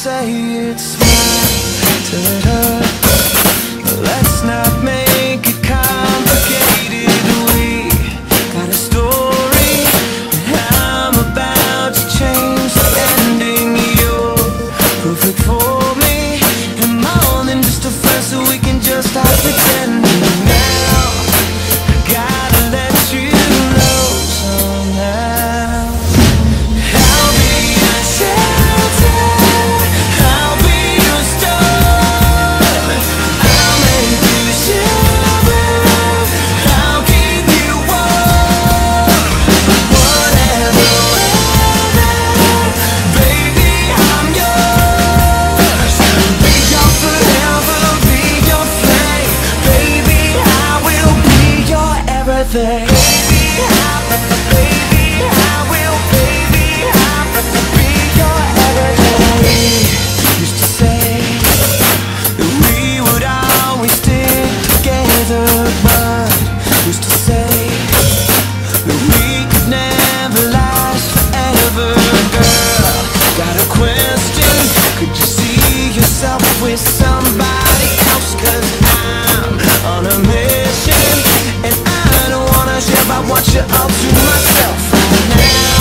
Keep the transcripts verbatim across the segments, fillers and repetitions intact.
say it's fine till it hurts. Let's not make it complicated. We got a story, and I'm about to change the ending. You're perfect for me, and more than just a friend, so we can just stop pretending. Now I gotta let you know somehow. I'll be your shelter, I'll be your storm. I'll make you shiver, I'll keep you warm. Whatever weather, baby, I'm yours. Be your forever, be your flame. Baby, I will be your everything. Baby, I, baby, I will, baby, I be your everything. Used to say that we would always stick together, but used to say that we could never last forever. Girl, got a question, could you see yourself with somebody else? Cause I'm on a mission, and I don't wanna share, but I want you all to myself right now.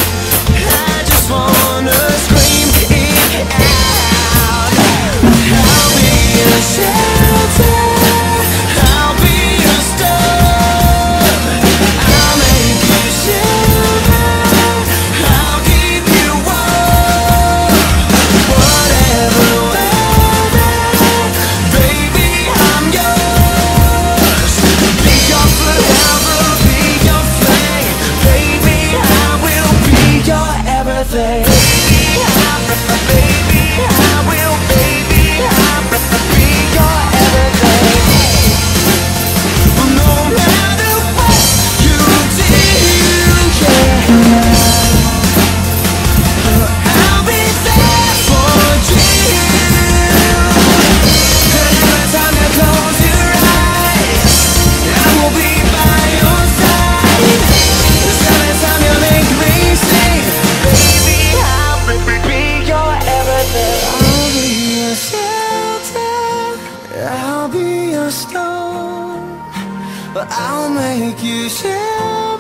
I just wanna scream it out. I'll be your shelter, I'll be your storm. I'll make you shiver, I'll keep you warm. Whatever weather, baby, I'm yours. Be your forever, be your flame. Baby, I will be your everything. Baby, I, baby, I will, baby, I be your everything. No matter what you do, yeah, I'll be there for you. Every time you close your eyes, I will be by your side. Every time you make me sing, baby, I'll be your everything. I'll be your shelter, I'll be your storm, but I'll make you shiver.